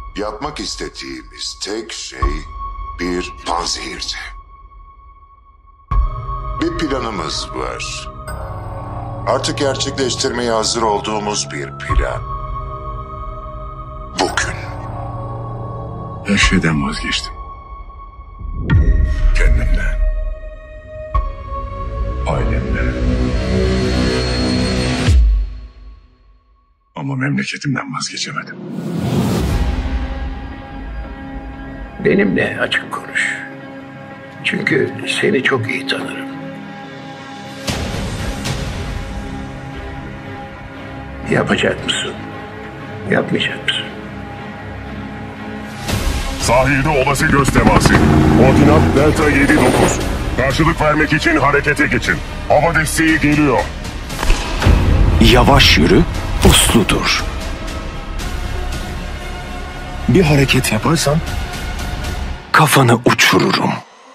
Yapmak istediğimiz tek şey bir panzehirdi. Bir planımız var. Artık gerçekleştirmeye hazır olduğumuz bir plan. Bugün. Her şeyden vazgeçtim. Kendimden. Ailemden. Ama memleketimden vazgeçemedim. Benimle açık konuş. Çünkü seni çok iyi tanırım. Yapacak mısın? Yapmayacak mısın? Sahilde olası göz teması. Koordinat Delta 79. Karşılık vermek için harekete geçin. Hava desteği geliyor. Yavaş yürü, uslu dur. Bir hareket yaparsan kafanı uçururum.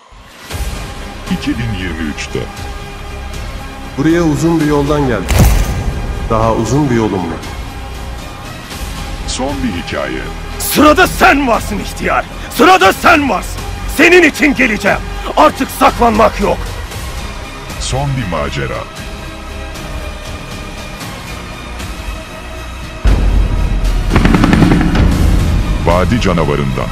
2023'te. Buraya uzun bir yoldan geldim. Daha uzun bir yolum var. Son bir hikaye. Sırada sen varsın ihtiyar. Sırada sen varsın. Senin için geleceğim. Artık saklanmak yok. Son bir macera. Vadi canavarından.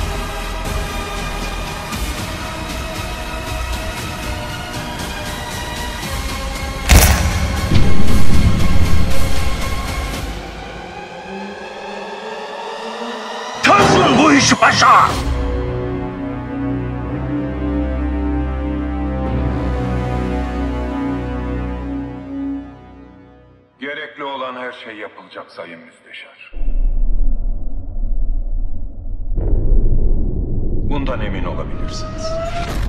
Çözün bu işi paşa. Gerekli olan her şey yapılacak Sayın Müsteşar. Bundan emin olabilirsiniz.